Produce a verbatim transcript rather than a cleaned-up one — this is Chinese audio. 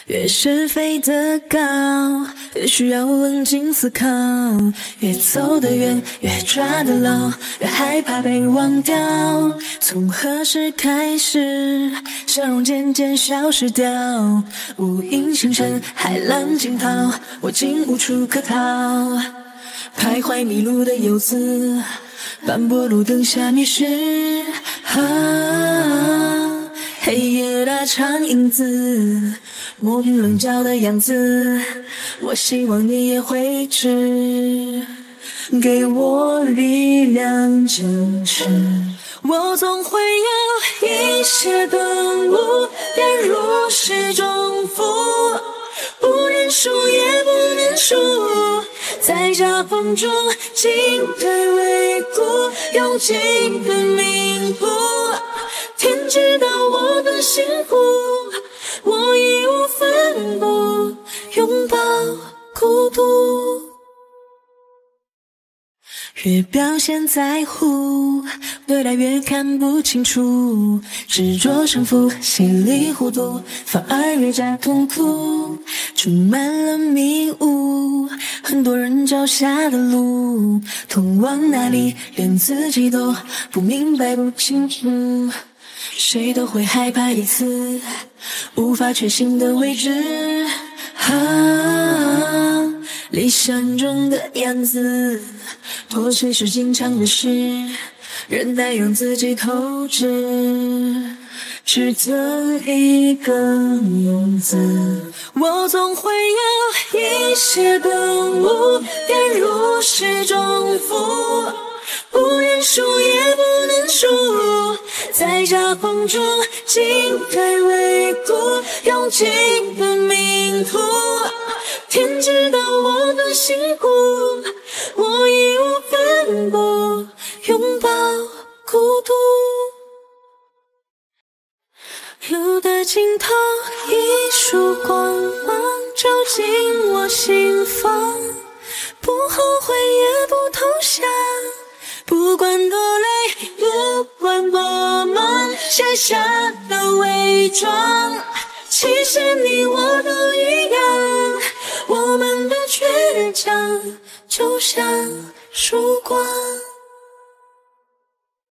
越是飞得高，越需要冷静思考。越走得远，越抓得牢，越害怕被忘掉。从何时开始，笑容渐渐消失掉？无影星辰，海浪惊涛，我竟无处可逃。徘徊迷路的游子，斑驳路灯下迷失。啊，黑夜拉长影子，磨平棱角的样子，我希望你也会知，给我力量坚持。我总会有一些顿悟，跌入诗中伏，不认输也不认输，在夹缝中进退维谷，用尽的命谱，天知道我的辛苦，我义无反顾，拥抱孤独。越表现在乎，未来越看不清楚，执着胜负，稀里糊涂，反而越加痛苦，充满了迷雾。很多人脚下的路，通往哪里，连自己都不明白不清楚。谁都会害怕一次无法确信的未知。啊，理想中的样子，妥协是经常的事，忍耐让自己透支，只得一个名字。我总会有一些顿悟，跌入诗中伏，不认输也不能输，在夹缝中进退维谷，用尽的命途，天知道我的辛苦，我义无反顾，拥抱孤独。路的尽头，一束光芒照进我心房，不后悔也不投降，不管多累，不管多忙，卸下了伪装。其实你我都一样，我们的倔强就像曙光。